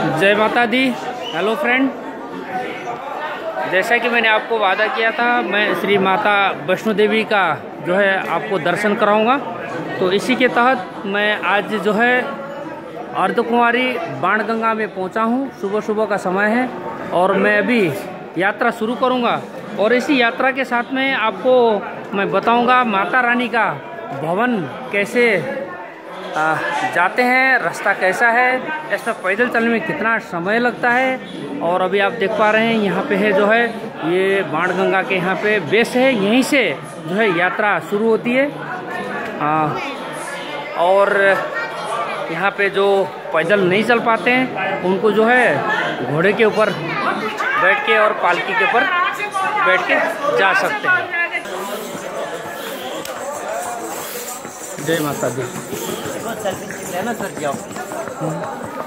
जय माता दी। Hello friend, जैसा कि मैंने आपको वादा किया था, मैं श्री माता वैष्णो देवी का जो है आपको दर्शन कराऊंगा। तो इसी के तहत मैं आज जो है अर्धकुंवारी बाणगंगा में पहुंचा हूं। सुबह सुबह का समय है और मैं अभी यात्रा शुरू करूंगा। और इसी यात्रा के साथ में आपको मैं बताऊंगा माता रानी का भवन कैसे जाते हैं, रास्ता कैसा है, इसमें पैदल चलने में कितना समय लगता है। और अभी आप देख पा रहे हैं यहाँ पे है जो है ये बाणगंगा के यहाँ पे बेस है, यहीं से जो है यात्रा शुरू होती है। और यहाँ पे जो पैदल नहीं चल पाते हैं उनको जो है घोड़े के ऊपर बैठ के और पालकी के ऊपर बैठ के जा सकते हैं। जय माता दी। सेल्फी लेना सर जी आप।